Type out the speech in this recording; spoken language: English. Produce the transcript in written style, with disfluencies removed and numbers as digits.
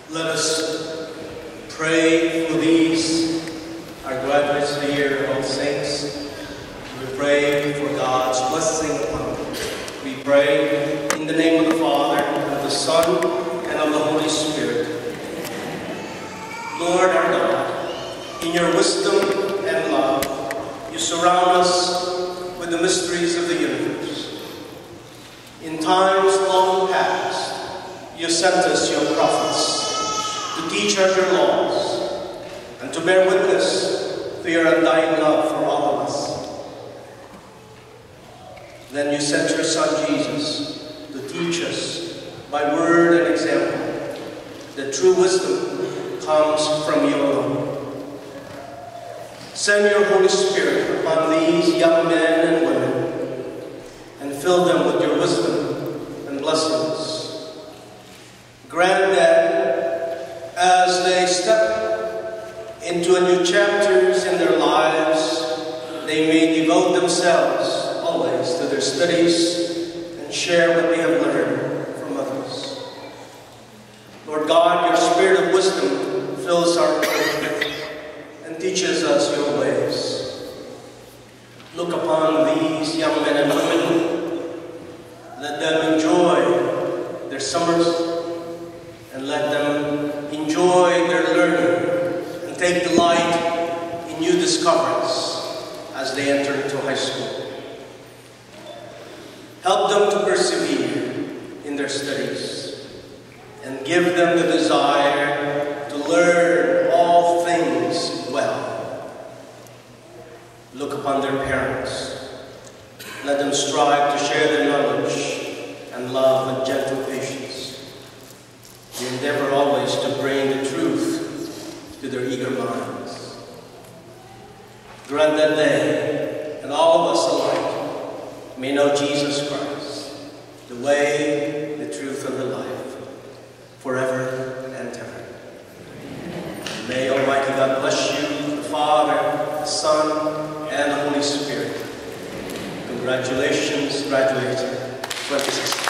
Let us pray for these, our graduates of the year, all saints. We pray for God's blessing upon them. We pray in the name of the Father, and of the Son, and of the Holy Spirit. Lord our God, in your wisdom and love, you surround us with the mysteries of the universe. In times long past, you sent us your prophets to teach us your laws and to bear witness to your undying love for all of us. Then you sent your Son Jesus to teach us by word and example that true wisdom comes from you alone. Send your Holy Spirit upon these young men and women and fill them with your wisdom and blessings. Grant that as they step into a new chapters in their lives, they may devote themselves always to their studies and share what they have learned from others. Lord God, your spirit of wisdom fills our earth and teaches us your ways. Look upon these young men and women. Let them enjoy their summers and let them enjoy their learning and take delight in new discoveries as they enter into high school. Help them to persevere in their studies and give them the desire to learn all things well. Look upon their parents. Let them strive to share their knowledge and love with gentle patience. We endeavor always to bring the truth to their eager minds. Grant that they, and all of us alike, may know Jesus Christ, the way, the truth, and the life, forever and ever. May Almighty God bless you, the Father, the Son, and the Holy Spirit. Congratulations, graduating 2016.